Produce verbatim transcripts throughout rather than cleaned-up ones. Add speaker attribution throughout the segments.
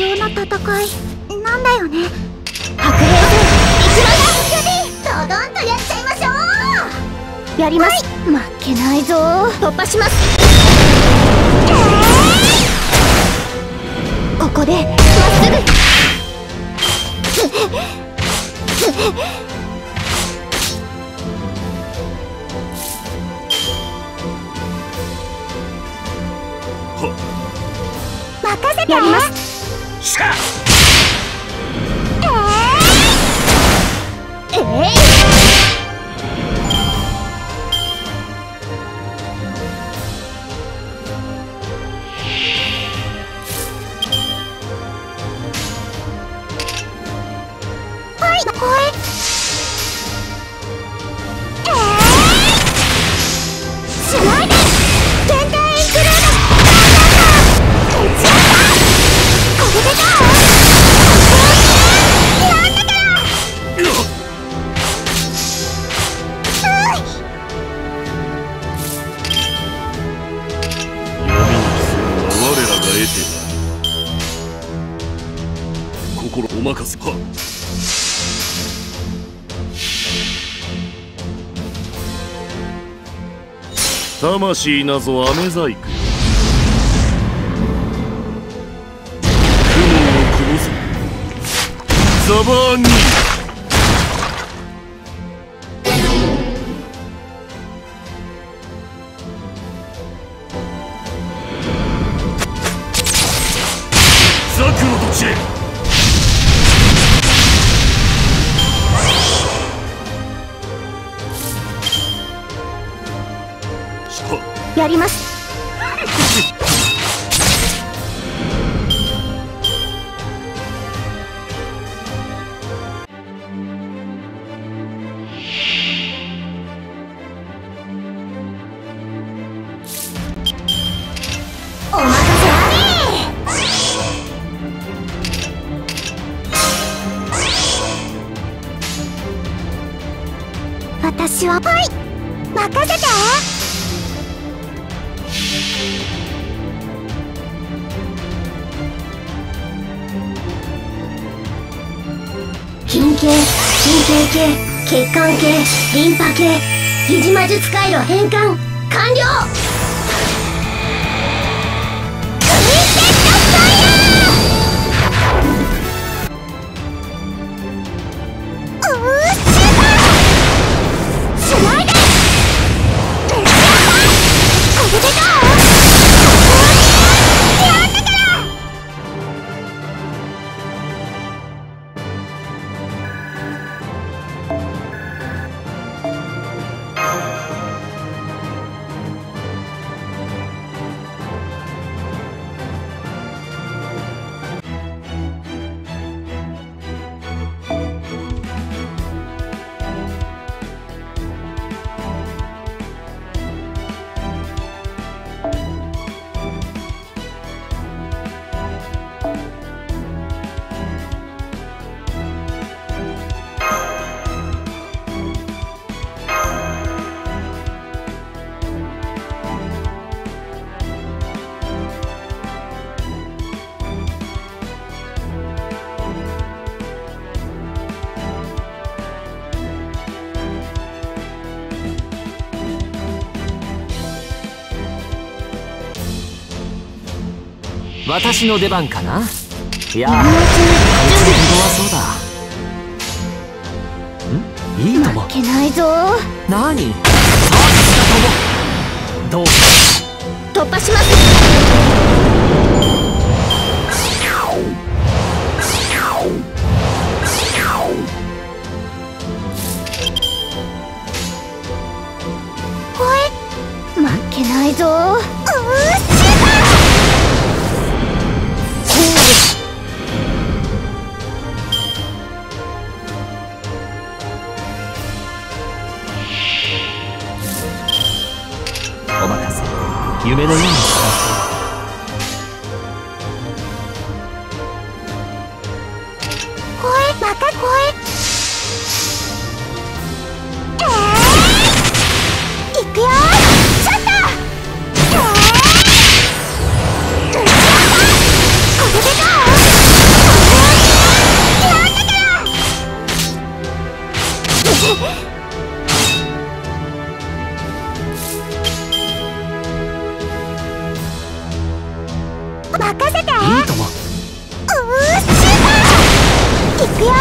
Speaker 1: 要な戦いなんだよね。白兵戦いきます。ドドンとやっちゃいましょう。やります、はい、負けないぞ。突破します。ここでまっすぐ任せて。やります。しゃえー、えー心お任せ。は魂なぞ飴細工、雲をくぼせザバーニー。ザクの土地へ。やります。お任せあれ。私ははい任せて。筋系、神経系、血管系、リンパ系、疑似魔術回路変換完了。
Speaker 2: 私の出番かな。いやー、こいつはそうだ。ん？いいとも。
Speaker 1: 負けないぞ。
Speaker 2: 何？さあ、どう？
Speaker 1: 突破します。おい、負けないぞ。うー
Speaker 2: お任せ。夢のように幸せ。
Speaker 1: こ任せて。
Speaker 2: いいとも。
Speaker 1: うーシュート。いくよー。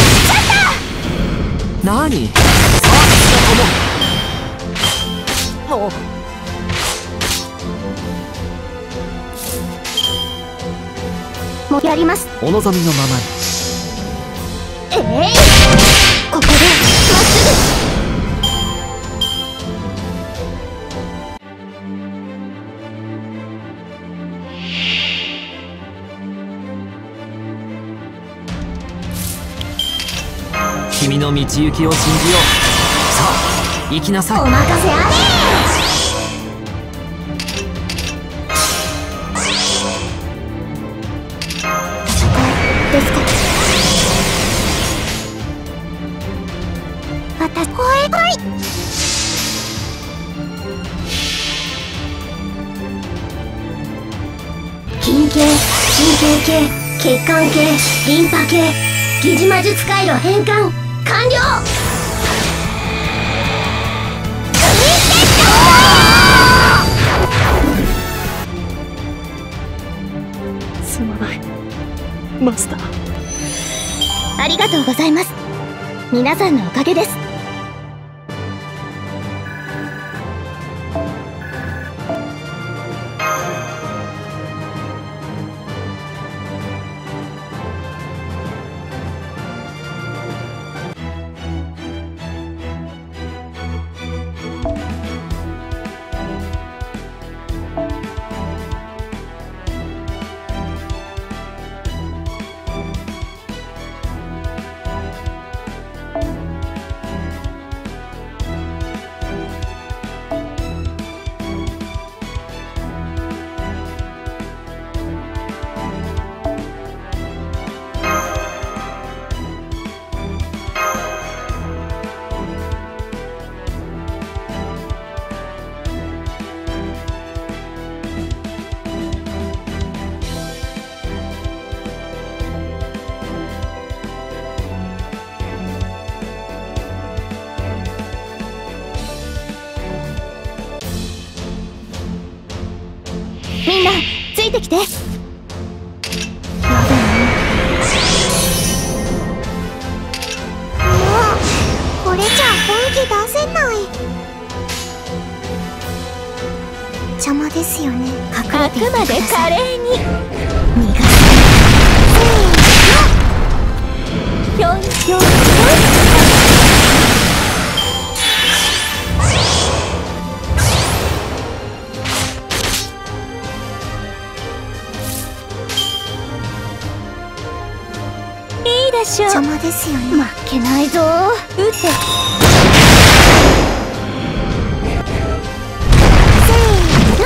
Speaker 2: 何？さあ、もう。
Speaker 1: もうやります。
Speaker 2: お望みのままに。
Speaker 1: ええー、ここでまっす
Speaker 2: ぐ。君の道行きを信じよう。さあ、行きなさい。
Speaker 1: お任せあれ。ですか。私声はい。筋系、神経系、血管系、リンパ系、疑似魔術回路変換完了。
Speaker 3: すまないマスター。
Speaker 1: ありがとうございます。皆さんのおかげです。みんなついてきて。やだね。もうこれじゃ本気出せない。邪魔ですよね。
Speaker 3: あくまで華麗に
Speaker 1: 逃がせ。
Speaker 3: ひょんひょんひょん。
Speaker 1: 邪魔ですよね。負けないぞ。
Speaker 3: 撃て。
Speaker 1: せーの。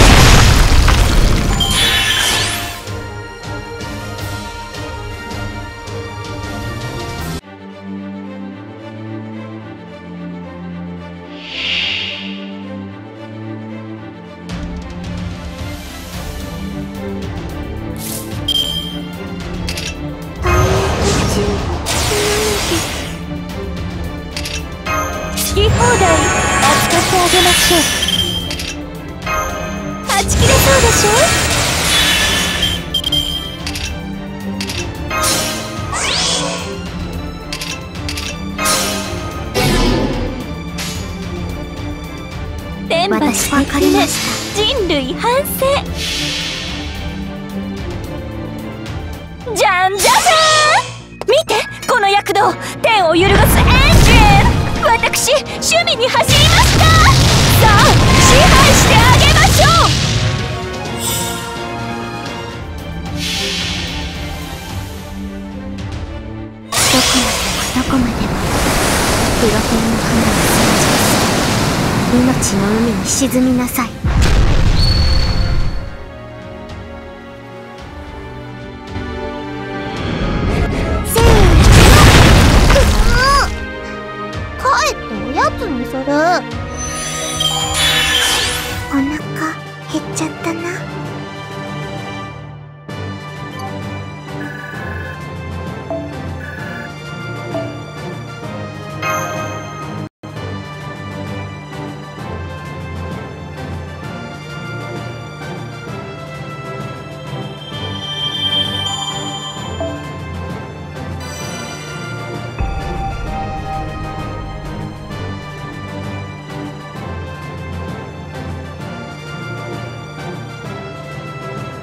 Speaker 3: 好き放題扱ってあげましょう。はち切れそうでしょ。天罰
Speaker 1: 私わかりました。
Speaker 3: 人類反省。じゃんじゃじゃーん。見てこの躍動、天を揺るがすエンジン。私趣味に走りました。さあ支配してあげましょう。
Speaker 1: どこまでもどこまでもプロテインの花を命の海に沈みなさい。せーの。帰っておやつにする。